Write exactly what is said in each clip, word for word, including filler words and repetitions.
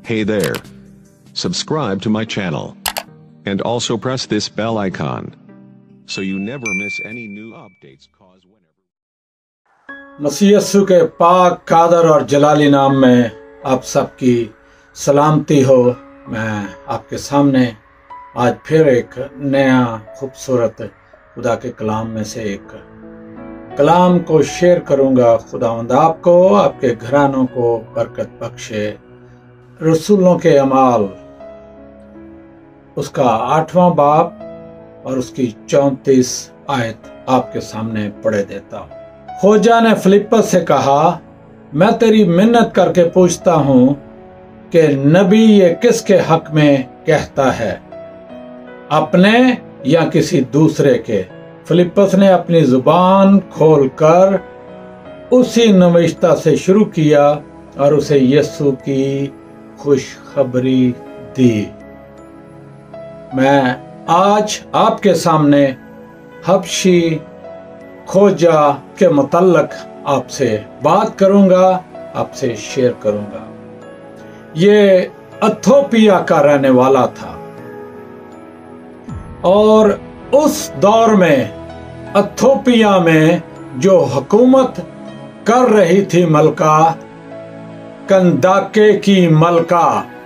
Hey there. Subscribe to my channel. And also press this bell icon. So you never miss any new updates. Cause whenever मसीह यस्सु के पाक कादर और जलाली नाम में आप सबकी सलामती हो। मैं आपके सामने आज फिर एक नया खूबसूरत खुदा के कलाम में से एक कलाम को शेयर करूंगा। खुदावंद आपको, आपके घरानों को बरकत बख्शे। रसूलों के अमाल उसका आठवां बाब और उसकी चौंतीस आयत आपके सामने पढ़े देता हूं। खोजा ने फिलिप्पस से कहा, मैं तेरी मिन्नत करके पूछता हूं कि नबी ये किसके हक में कहता है, अपने या किसी दूसरे के। फिलिप्पस ने अपनी जुबान खोलकर उसी नविश्ता से शुरू किया और उसे यीशु की खुशखबरी दी। मैं आज आपके सामने हबशी खोजा के मुतल्लक आपसे बात करूंगा, आपसे शेयर करूंगा। ये इथियोपिया का रहने वाला था और उस दौर में इथियोपिया में जो हुकूमत कर रही थी मलका, कंदाके की मलका,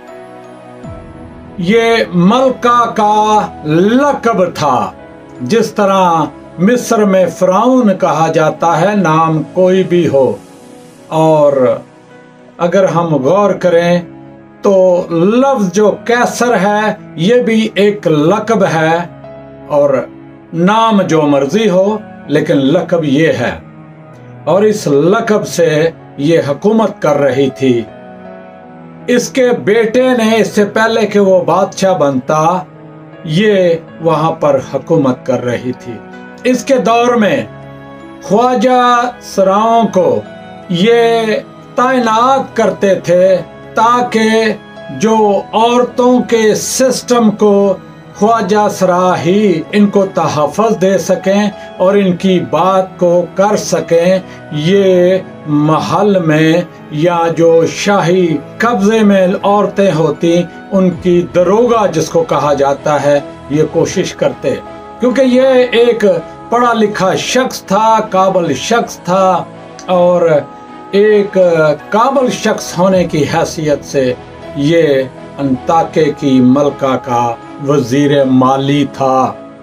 ये मलका का लक़ब था। जिस तरह मिस्र में फ़िरौन कहा जाता है, नाम कोई भी हो। और अगर हम गौर करें तो लफ्ज़ जो कैसर है ये भी एक लक़ब है, और नाम जो मर्जी हो लेकिन लक़ब ये है। और इस लक़ब से ये हुकूमत कर रही थी। इसके बेटे ने, इससे पहले कि वो बादशाह बनता, ये वहां पर हुकूमत कर रही थी। इसके दौर में ख्वाजा सराओं को ये तैनात करते थे ताकि जो औरतों के सिस्टम को ख्वाजा सरा ही इनको तहफ़्फ़ुज़ दे सकें और इनकी बात को कर सकें। ये महल में या जो शाही कब्जे में औरतें होती, उनकी दरोगा जिसको कहा जाता है, ये कोशिश करते, क्योंकि ये एक पढ़ा लिखा शख्स था, काबिल शख्स था, और एक काबिल शख्स होने की हैसियत से ये अंताके की मलका का वजीर माली था।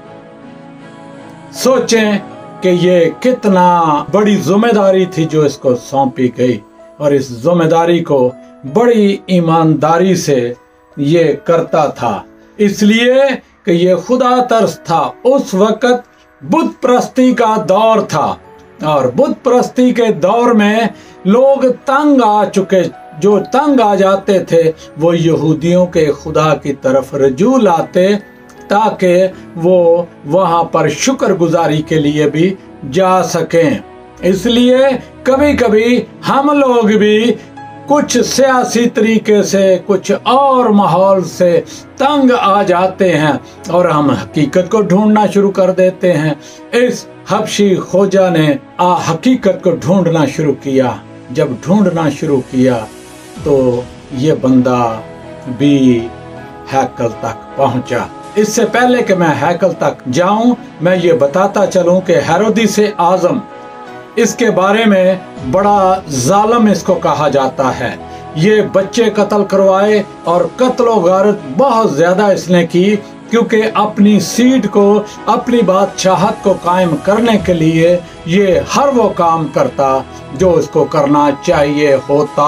सोचें कि ये कितना बड़ी जिम्मेदारी थी जो इसको सौंपी गई, और इस जिम्मेदारी को बड़ी ईमानदारी से ये करता था, इसलिए कि ये खुदा तरस था। उस वक्त बुत परस्ती का दौर था, और बुत परस्ती के दौर में लोग तंग आ चुके, जो तंग आ जाते थे वो यहूदियों के खुदा की तरफ रजू लाते ताकि वो वहां पर शुक्रगुजारी के लिए भी जा सकें। इसलिए कभी कभी हम लोग भी कुछ सियासी तरीके से, कुछ और माहौल से तंग आ जाते हैं और हम हकीकत को ढूंढना शुरू कर देते हैं। इस हबशी खोजा ने आ हकीकत को ढूंढना शुरू किया। जब ढूंढना शुरू किया तो ये बंदा भी हैकल तक पहुंचा। इससे पहले कि मैं हैकल तक जाऊं, मैं ये बताता चलूं कि हेरोदिस आज़म, इसके बारे में बड़ा जालिम इसको कहा जाता है। ये बच्चे कत्ल करवाए और कत्लो गारत बहुत ज्यादा इसने की, क्योंकि अपनी सीट को, अपनी बादशाहत को कायम करने के लिए ये हर वो काम करता जो इसको करना चाहिए होता।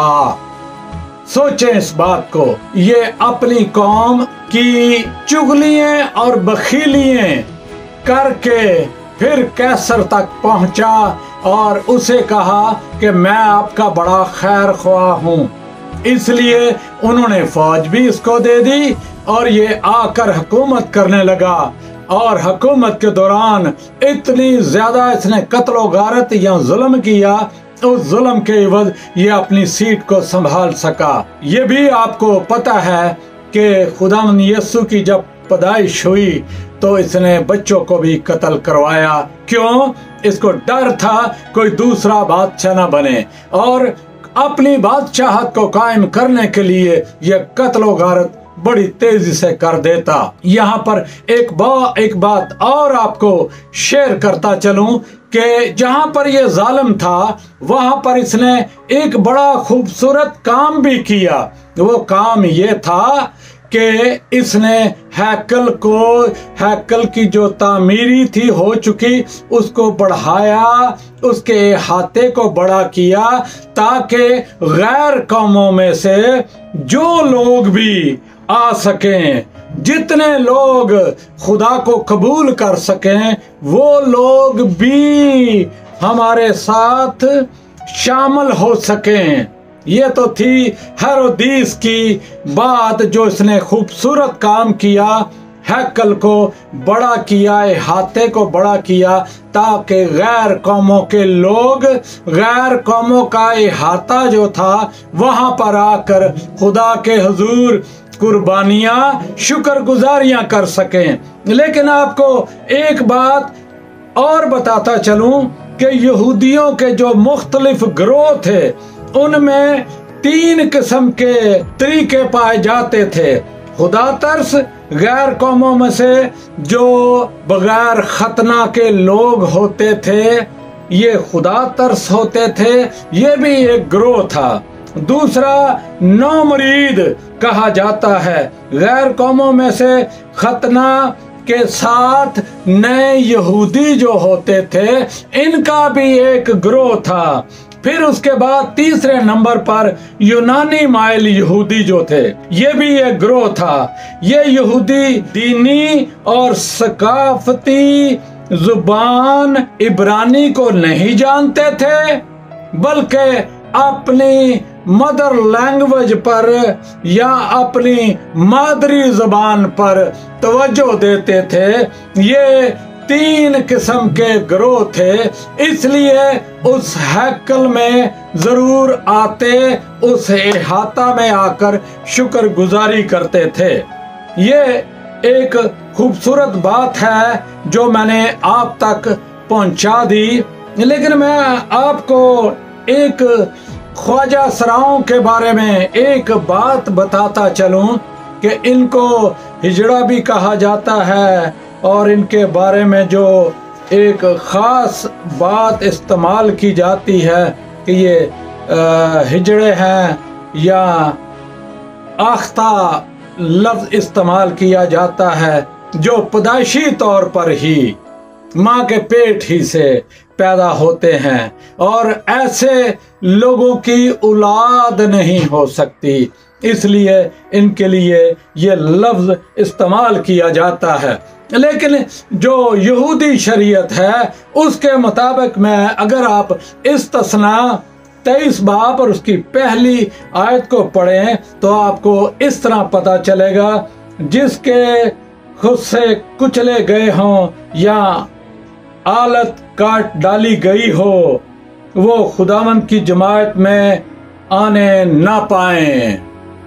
सोचें इस बात को। ये अपनी कौम की चुगलियां और बखीलियां करके फिर कैसर तक पहुंचा और उसे कहा कि मैं आपका बड़ा खैर ख्वाह हूं। इसलिए उन्होंने फौज भी इसको दे दी और ये आकर हुकूमत करने लगा। और हुकूमत के दौरान इतनी ज्यादा इसने कत्लो गारत या जुल्म किया, उस जुल्म के इवज ये अपनी सीट को संभाल सका। ये भी आपको पता है कि खुदावंद यीशु की जब पैदाइश हुई तो इसने बच्चों को भी कत्ल करवाया। क्यों? इसको डर था कोई दूसरा बादशाह न बने। और अपनी बादशाहत को कायम करने के लिए यह कत्लो गारत बड़ी तेजी से कर देता। यहाँ पर एक बा एक बात और आपको शेयर करता चलूं कि जहां पर ये जालिम था वहां पर इसने एक बड़ा खूबसूरत काम भी किया। वो काम ये था कि इसने हैकल को हैकल की जो तामीरी थी हो चुकी उसको बढ़ाया, उसके अहाते को बड़ा किया, ताकि गैर कौमों में से जो लोग भी आ सकें, जितने लोग खुदा को कबूल कर सकें, वो लोग भी हमारे साथ शामिल हो सकें। ये तो थी हेरोदीस की बात, जो इसने खूबसूरत काम किया, हैकल को बड़ा किया, अहाते को बड़ा किया, ताकि गैर कौमों के लोग, गैर कौमों का अहाता जो था वहां पर आकर खुदा के हुजूर कुर्बानियां, शुक्रगुजारियां कर सकें। लेकिन आपको एक बात और बताता चलूं कि यहूदियों के जो मुख्तलिफ ग्रोह थे उनमें तीन किस्म के तरीके पाए जाते थे। खुदा तरस, गैर कौमों में से जो बगैर खतना के लोग होते थे ये खुदा तरस होते थे, ये भी एक ग्रोह था। दूसरा नौमरीद कहा जाता है, गैर कौमों में से खतना के साथ नए यहूदी जो होते थे इनका भी एक ग्रोह था। फिर उसके बाद तीसरे नंबर पर यूनानी माइल यहूदी जो थे, ये भी एक ग्रोह था। ये यहूदी दीनी और सकाफती जुबान इब्रानी को नहीं जानते थे, बल्कि अपनी मदर लैंग्वेज पर या अपनी मादरी जबान पर तवज्जो देते थे। ये तीन किस्म के ग्रोह थे, इसलिए उस हैकल में जरूर आते, उस अहाता में आकर शुक्रगुजारी करते थे। ये एक खूबसूरत बात है जो मैंने आप तक पहुंचा दी। लेकिन मैं आपको एक ख्वाजा सराओं के बारे में एक बात बताता चलूं कि इनको हिजड़ा भी कहा जाता है, और इनके बारे में जो एक ख़ास बात इस्तेमाल की जाती है कि ये हिजड़े हैं, या आख्ता लफ्ज़ इस्तेमाल किया जाता है जो पैदाइशी तौर पर ही माँ के पेट ही से पैदा होते हैं, और ऐसे लोगों की औलाद नहीं हो सकती, इसलिए इनके लिए ये लफ्ज़ इस्तेमाल किया जाता है। लेकिन जो यहूदी शरीयत है उसके मुताबिक में अगर आप इस्तिस्ना तेईस बाब और उसकी पहली आयत को पढ़ें तो आपको इस तरह पता चलेगा, जिसके खुद से कुचले गए हों या आलत काट डाली गई हो वो खुदावंद की जमात में आने ना पाएं।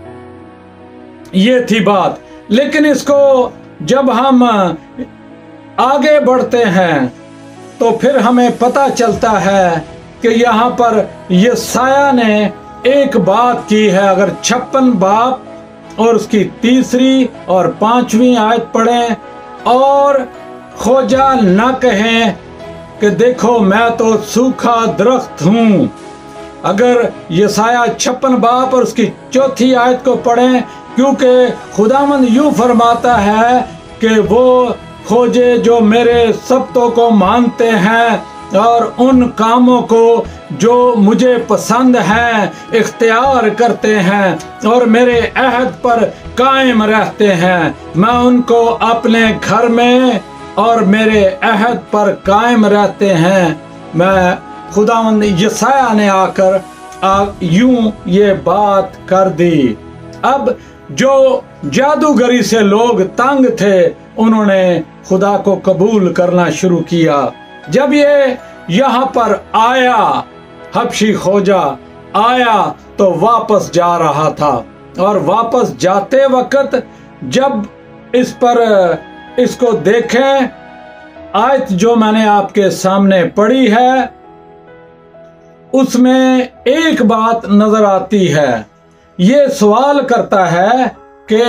ये थी बात। लेकिन इसको जब हम आगे बढ़ते हैं तो फिर हमें पता चलता है कि यहाँ पर यशायाह ने एक बात की है। अगर छप्पन बाब और उसकी तीसरी और पांचवी आयत पढ़ें और खोजा न कहें कि देखो मैं तो सूखा दरख्त हूँ। अगर यशायाह छप्पन बाब और उसकी चौथी आयत को पढ़ें, क्योंकि खुदावंद यूं फरमाता है कि वो खोजे जो मेरे शब्दों को मानते हैं और उन कामों को जो मुझे पसंद हैं इख्तियार करते हैं और मेरे अहद पर कायम रहते हैं। मैं उनको अपने घर में और मेरे अहद पर कायम रहते हैं। मैं खुदावंद यशायाह ने आकर आ, यूं ये बात कर दी। अब जो जादूगरी से लोग तंग थे उन्होंने खुदा को कबूल करना शुरू किया। जब ये यहाँ पर आया, हबशी खोजा आया तो वापस जा रहा था, और वापस जाते वक्त जब इस पर इसको देखें, आयत जो मैंने आपके सामने पढ़ी है उसमें एक बात नजर आती है। ये सवाल करता है कि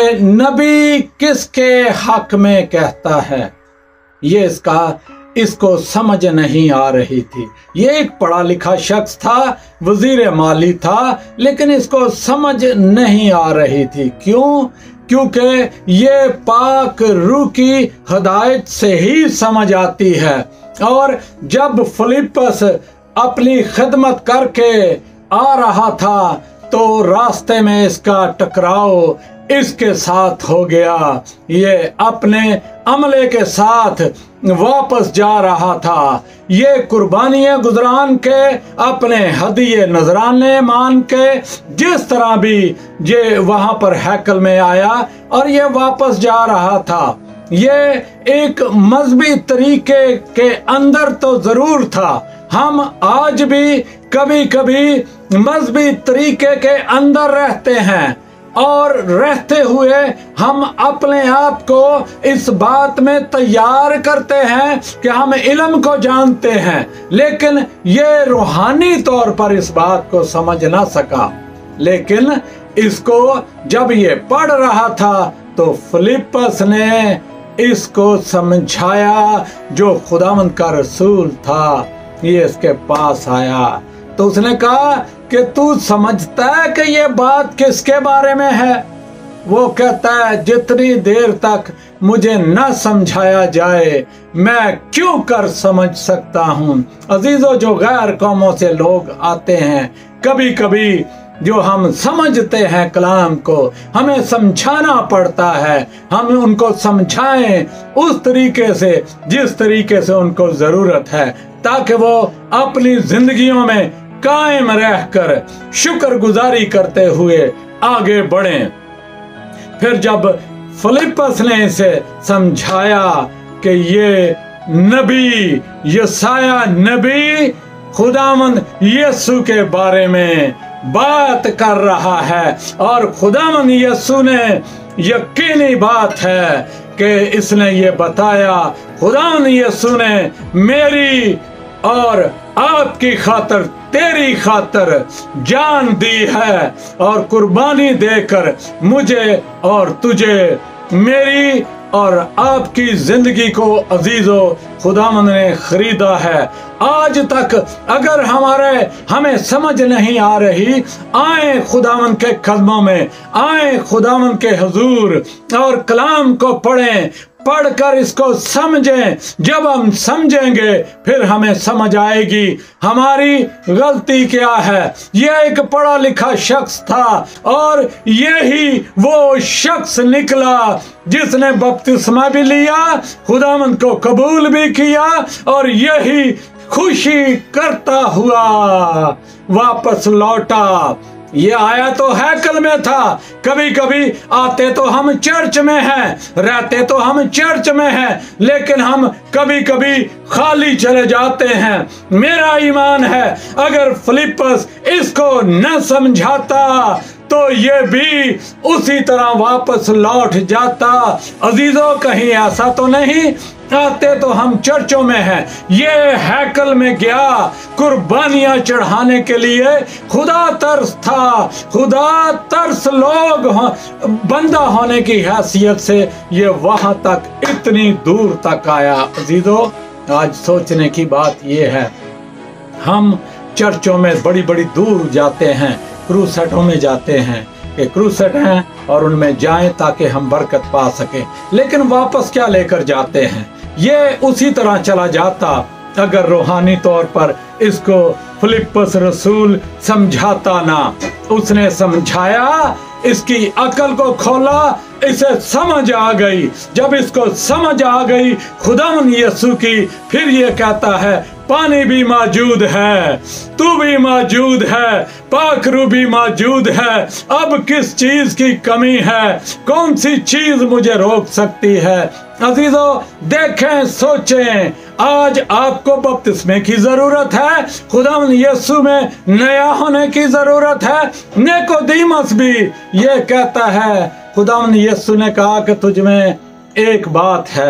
नबी किसके हक में कहता है। ये इसका इसको समझ नहीं आ रही थी। ये एक पढ़ा लिखा शख्स था, वजीर माली था, लेकिन इसको समझ नहीं आ रही थी। क्यों? क्योंकि ये पाक रूह की हिदायत से ही समझ आती है। और जब फिलिप्पस अपनी खिदमत करके आ रहा था तो रास्ते में इसका टकराव इसके साथ हो गया। ये अपने अमले के साथ वापस जा रहा था। ये कुर्बानियां गुजरान के, अपने हदिये नजराने मान के, जिस तरह भी ये वहां पर हैकल में आया और ये वापस जा रहा था। ये एक मजहबी तरीके के अंदर तो जरूर था। हम आज भी कभी कभी मजहबी तरीके के अंदर रहते हैं और रहते हुए हम अपने आप को इस बात में तैयार करते हैं कि हम इल्म को जानते हैं, लेकिन ये रूहानी तौर पर इस बात को समझ ना सका। लेकिन इसको जब ये पढ़ रहा था तो फिलिप्पस ने इसको समझाया। जो खुदावंद का रसूल था ये इसके पास आया तो उसने कहा कि तू समझता है कि ये बात किसके बारे में है? वो कहता है जितनी देर तक मुझे न समझाया जाए मैं क्यों कर समझ सकता हूँ। अजीजों, जो गैर कौमों से लोग आते हैं, कभी कभी जो हम समझते हैं कलाम को, हमें समझाना पड़ता है। हम उनको समझाएं उस तरीके से जिस तरीके से उनको जरूरत है, ताकि वो अपनी जिंदगियों में कायम रहकर शुक्रगुजारी करते हुए आगे बढ़ें। फिर जब फिलिप्पस ने इसे समझाया कि ये नबी यशाया नबी खुदावंद यीशु के बारे में बात कर रहा है और खुदावंद यीशु ने यकीनी बात है कि इसने ये बताया, खुदावंद यीशु ने मेरी और आपकी खातर, तेरी खातर जान दी है और कुर्बानी देकर मुझे और तुझे, मेरी और आपकी जिंदगी को अजीजों खुदावंद ने खरीदा है। आज तक अगर हमारे हमें समझ नहीं आ रही, आए खुदावंद के कदमों में, आए खुदावंद के हुजूर और कलाम को पढ़ें, पढ़कर इसको समझें। जब हम समझेंगे फिर हमें समझ आएगी हमारी गलती क्या है। यह एक पढ़ा लिखा शख्स था और यही वो शख्स निकला जिसने बपतिस्मा भी लिया, खुदावंद को कबूल भी किया और यही खुशी करता हुआ वापस लौटा। ये आया तो हैकल में था, कभी कभी आते तो हम चर्च में हैं, रहते तो हम चर्च में हैं, लेकिन हम कभी कभी खाली चले जाते हैं। मेरा ईमान है अगर फिलिप्पस इसको न समझाता तो ये भी उसी तरह वापस लौट जाता। अजीजों, कहीं ऐसा तो नहीं आते तो हम चर्चों में हैं, ये हैकल में गया कुर्बानियां चढ़ाने के लिए। खुदा तरस था, खुदा तरस लोग हो, बंदा होने की हैसियत से ये वहां तक इतनी दूर तक आया। अजीजों, आज सोचने की बात ये है, हम चर्चों में बड़ी बड़ी दूर जाते हैं, क्रूसेटों में जाते हैं कि क्रूसेट हैं और उनमें जाएं ताकि हम बरकत पा सकें, लेकिन वापस क्या लेकर जाते हैं? ये उसी तरह चला जाता अगर रूहानी तौर पर इसको फिलिप्पस रसूल समझाता ना। उसने समझाया, इसकी अकल को खोला, इसे समझ आ गई। जब इसको समझ आ गई खुदावंद यीशु की, फिर ये कहता है पानी भी मौजूद है, तू भी मौजूद है, पाक रूह भी मौजूद है, अब किस चीज की कमी है? कौन सी चीज मुझे रोक सकती है? अजीजों, देखें, सोचें, आज आपको बपतिस्मे की जरूरत है, खुदावंद यीशु में नया होने की जरूरत है। निकोदेमुस भी ये कहता है, खुदावंद यीशु ने कहा कि तुझ में एक बात है,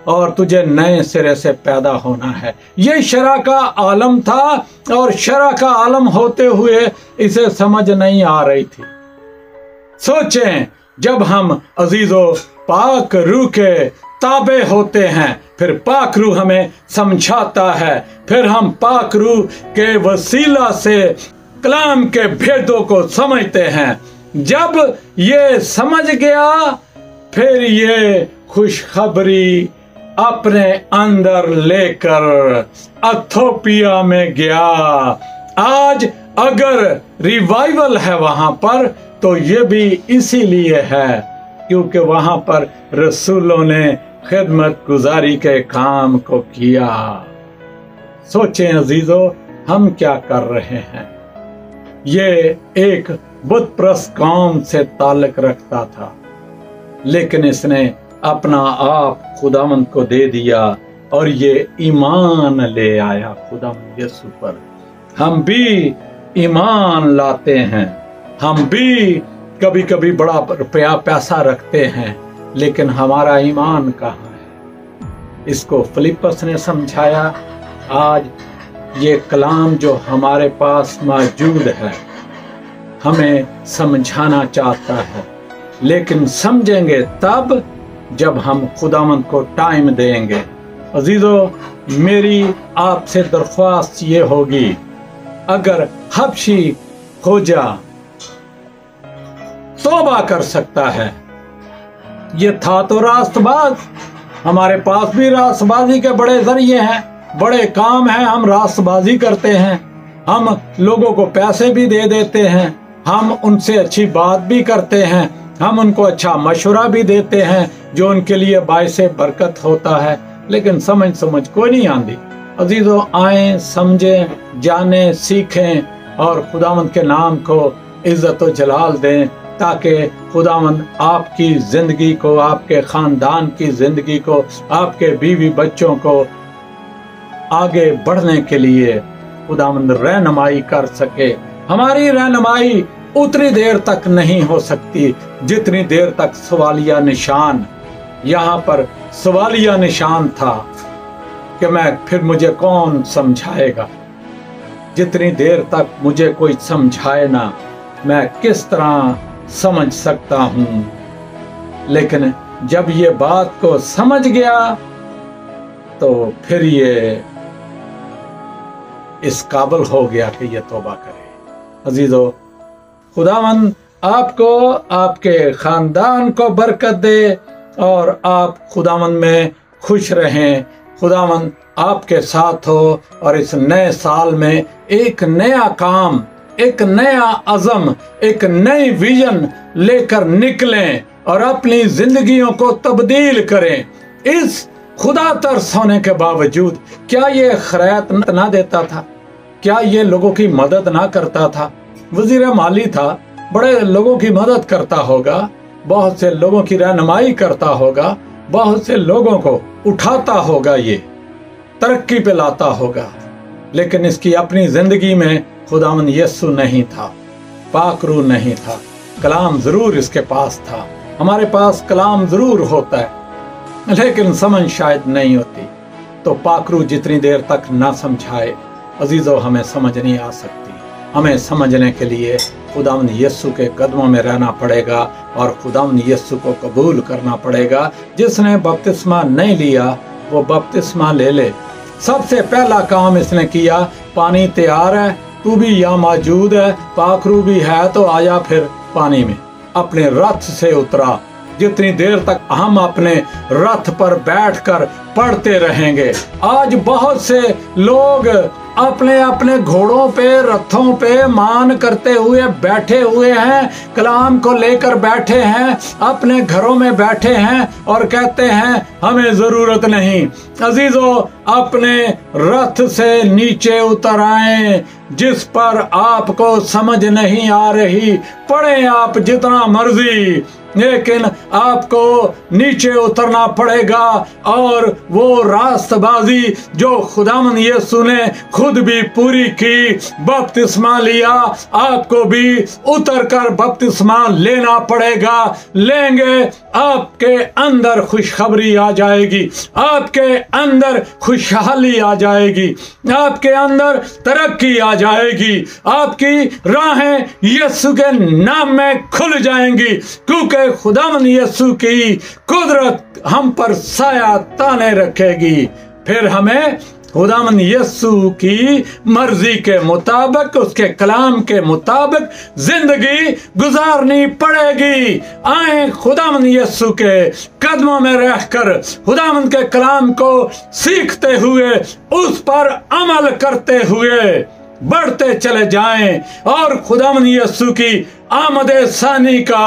और तुझे नए सिरे से पैदा होना है। ये शरअ का आलम था और शरअ का आलम होते हुए इसे समझ नहीं आ रही थी। सोचें, जब हम अजीजों पाक रूह के ताबे होते हैं, फिर पाक रूह हमें समझाता है, फिर हम पाक रूह के वसीला से कलाम के भेदों को समझते हैं। जब ये समझ गया, फिर ये खुशखबरी अपने अंदर लेकर इथियोपिया में गया। आज अगर रिवाइवल है वहां पर, तो ये भी इसीलिए है क्योंकि वहां पर रसूलों ने खिदमत गुजारी के काम को किया। सोचें अजीजों, हम क्या कर रहे हैं। ये एक बुत प्रस्त कौम से ताल्लुक रखता था, लेकिन इसने अपना आप खुदावंद को दे दिया और ये ईमान ले आया खुदावंद यीशु पर। हम भी ईमान लाते हैं, हम भी कभी कभी बड़ा रुपया पैसा रखते हैं, लेकिन हमारा ईमान कहाँ है। इसको फिलिप्पस ने समझाया। आज ये कलाम जो हमारे पास मौजूद है हमें समझाना चाहता है, लेकिन समझेंगे तब जब हम खुदावंद को टाइम देंगे। अजीजों, मेरी आपसे दरख्वास्त ये होगी, अगर हबशी खोजा तौबा कर सकता है, ये था तो रास्तबाज। हमारे पास भी रास्तबाजी के बड़े जरिए हैं, बड़े काम हैं। हम रास्तबाजी करते हैं, हम लोगों को पैसे भी दे देते हैं, हम उनसे अच्छी बात भी करते हैं, हम उनको अच्छा मशवरा भी देते हैं जो उनके लिए बाइसे बरकत होता है, लेकिन समझ समझ कोई नहीं आती। अजीजों, आए, समझें, जाने, सीखें और खुदावंद के नाम को इज्जत और जलाल दें, ताकि खुदावंद आपकी जिंदगी को, आपके खानदान की जिंदगी को, आपके बीवी बच्चों को आगे बढ़ने के लिए खुदावंद रहनुमाई कर सके। हमारी रहनुमाई उतनी देर तक नहीं हो सकती जितनी देर तक सवालिया निशान, यहाँ पर सवालिया निशान था कि मैं फिर मुझे कौन समझाएगा। जितनी देर तक मुझे कोई समझाए ना, मैं किस तरह समझ सकता हूँ। लेकिन जब ये बात को समझ गया तो फिर ये इस काबिल हो गया कि ये तौबा करे। अजीजों, खुदावंद आपको, आपके खानदान को बरकत दे और आप खुदावंद में खुश रहें। खुदावंद आपके साथ हो और इस नए साल में एक नया काम, एक नया अज़म, एक नई विजन लेकर निकलें और अपनी जिंदगियों को तब्दील करें। इस खुदा तरस होने के बावजूद क्या ये खैरात ना देता था? क्या ये लोगों की मदद ना करता था? वजीर माली था, बड़े लोगों की मदद करता होगा, बहुत से लोगों की रहनुमाई करता होगा, बहुत से लोगों को उठाता होगा, ये तरक्की पे लाता होगा, लेकिन इसकी अपनी जिंदगी में खुदावंद यीशु नहीं था, पाक रूह नहीं था। कलाम जरूर इसके पास था, हमारे पास कलाम जरूर होता है, लेकिन समझ शायद नहीं होती। तो पाक रूह जितनी देर तक ना समझाए, अजीजों, हमें समझ नहीं आ सकती। हमें समझने के लिए खुदावंद यीशु के कदमों में रहना पड़ेगा और खुदावंद यीशु को कबूल करना पड़ेगा। जिसने बपतिस्मा नहीं लिया वो बपतिस्मा ले ले। सबसे पहला काम इसने किया, पानी तैयार है, तू भी यहाँ मौजूद है, पाक रूह भी है, तो आया फिर पानी में। अपने रथ से उतरा। जितनी देर तक हम अपने रथ पर बैठकर पढ़ते रहेंगे। आज बहुत से लोग अपने अपने घोड़ों पे, रथों पे मान करते हुए बैठे हुए हैं, कलाम को लेकर बैठे हैं, अपने घरों में बैठे हैं और कहते हैं हमें जरूरत नहीं। अजीजों, अपने रथ से नीचे उतर आए, जिस पर आपको समझ नहीं आ रही, पढ़ें आप जितना मर्जी, लेकिन आपको नीचे उतरना पड़ेगा और वो रास्तबाजी जो खुदावन यीशु ने खुद भी पूरी की, बपतिस्मा लिया, आपको भी उतर कर बपतिस्मा लेना पड़ेगा। लेंगे आपके अंदर खुशखबरी आ जाएगी, आपके अंदर खुशहाली आ जाएगी, आपके अंदर तरक्की आ जाएगी, आपकी राहें यीशु के नाम में खुल जाएंगी, क्योंकि खुदावन यीशु की कुदरत हम पर साया ताने रखेगी। फिर हमें खुदावन यीशु की मर्जी के मुताबिक, उसके कलाम के मुताबिक जिंदगी गुजारनी पड़ेगी। आए खुदावन यीशु के कदमों में रहकर खुदावन के कलाम को सीखते हुए, उस पर अमल करते हुए बढ़ते चले जाएं और खुदावन यीशु की आमदे सानी का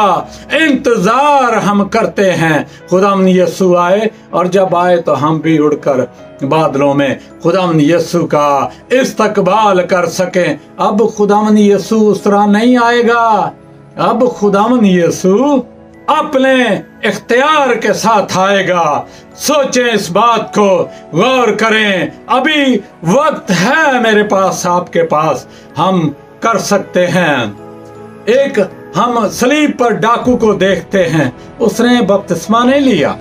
इंतजार हम करते हैं। खुदावन यीशु आए और जब आए तो हम भी उड़कर बादलों में खुदावन यीशु का इस्तकबाल कर सकें। अब खुदावन यीशु उस तरह नहीं आएगा, अब खुदावन यीशु अपने इख्तियार के साथ आएगा। सोचें इस बात को, गौर करें। अभी वक्त है मेरे पास, आपके पास, हम कर सकते हैं। एक हम सलीब पर डाकू को देखते हैं, उसने बपतिस्मा नहीं लिया,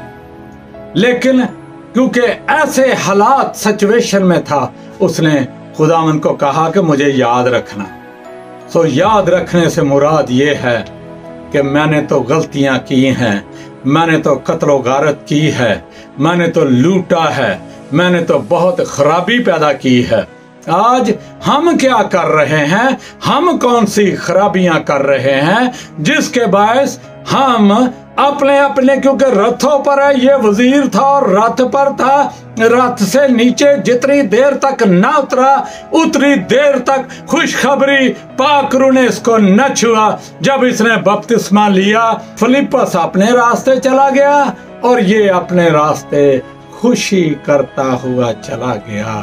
लेकिन क्योंकि ऐसे हालात सिचुएशन में था, उसने खुदावन को कहा कि मुझे याद रखना। सो याद रखने से मुराद ये है कि मैंने तो गलतियां की हैं, मैंने तो कत्लो गारत की है, मैंने तो लूटा है, मैंने तो बहुत खराबी पैदा की है। आज हम क्या कर रहे हैं, हम कौन सी खराबियां कर रहे हैं जिसके बायस हम अपने अपने, क्योंकि रथों पर है, ये वजीर था और रथ पर था, रथ से नीचे जितनी देर तक ना उतरा उतनी देर तक खुशखबरी पाकरू ने इसको न छुआ। जब इसने बपतिस्मा लिया, फिलिप्पस अपने रास्ते चला गया और ये अपने रास्ते खुशी करता हुआ चला गया।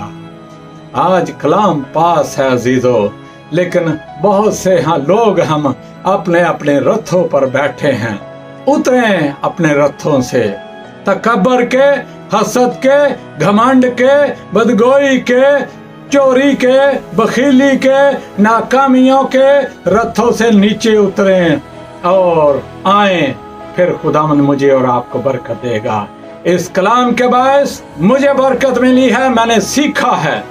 आज कलाम पास है अजीजों, लेकिन बहुत से हाँ लोग हम अपने अपने रथों पर बैठे हैं। उतरें अपने रथों से, तकब्बर के, हसद के, घमंड के, बदगोई के, चोरी के, बखीली के, नाकामियों के रथों से नीचे उतरें और आएं। फिर खुदावंद मुझे और आपको बरकत देगा। इस कलाम के बायस मुझे बरकत मिली है, मैंने सीखा है,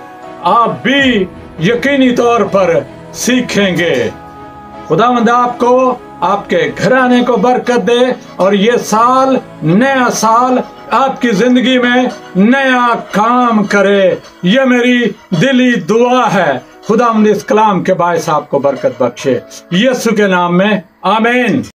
आप भी यकीनी तौर पर सीखेंगे। खुदावंद आपको, आपके घराने को बरकत दे और ये साल, नया साल आपकी जिंदगी में नया काम करे। ये मेरी दिली दुआ है। खुदावंद इस कलाम के बायस आपको बरकत बख्शे, यीशु के नाम में, आमीन।